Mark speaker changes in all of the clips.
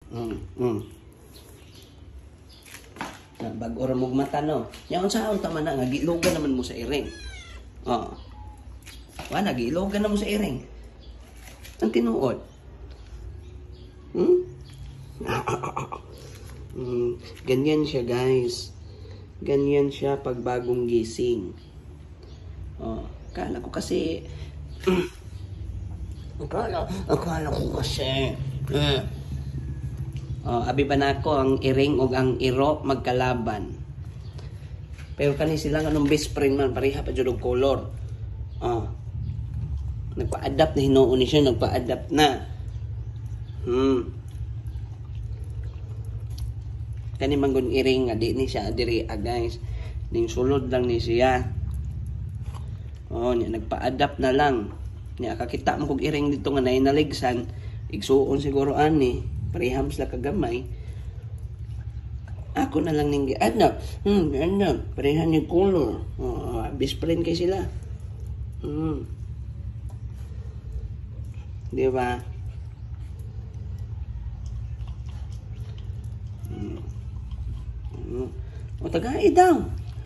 Speaker 1: Na bago ra mong mata no. Nya unsa ang tama na nga gilogan naman mo sa iring. Oh. Wala gilogan na mo sa iring. Ang tinuod. Ganyan siya guys. Ganyan siya pag bagong gising. Oh, akala ko kasi akala ko kasi abi ba na ako ang iring o ang iro magkalaban. Pero kani sila nga nung best friend man pareha pa jud og color. Nagpa-adapt na hinuon ni siya, nagpa-adapt na. Kani manggon iring nga di ni siya diri guys. Ning sulod lang ni siya. Niya nagpa-adapt na lang. Niya kakita mo kog iring dito nga nainaligsan, igsuon siguro ani, pareham sila kagamay. Ako na lang ning gi-adapt. Ganda, pareha ni color. Best friend kay sila. Di ba? O tagai daw.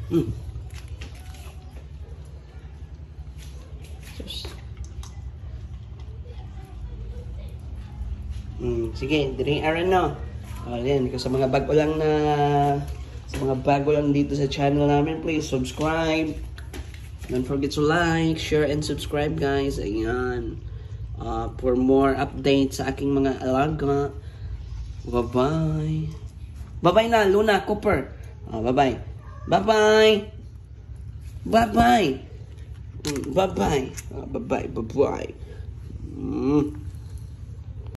Speaker 1: Sige, diri aran no. Ayan, sa mga bago lang dito sa channel namin, please subscribe. Don't forget to like, share, and subscribe guys. Ayan. For more updates sa aking mga alaga. Bye-bye. Bye-bye na, Luna, Cooper. Bye-bye. Bye-bye. Bye-bye. Bye-bye. Bye-bye. Bye-bye.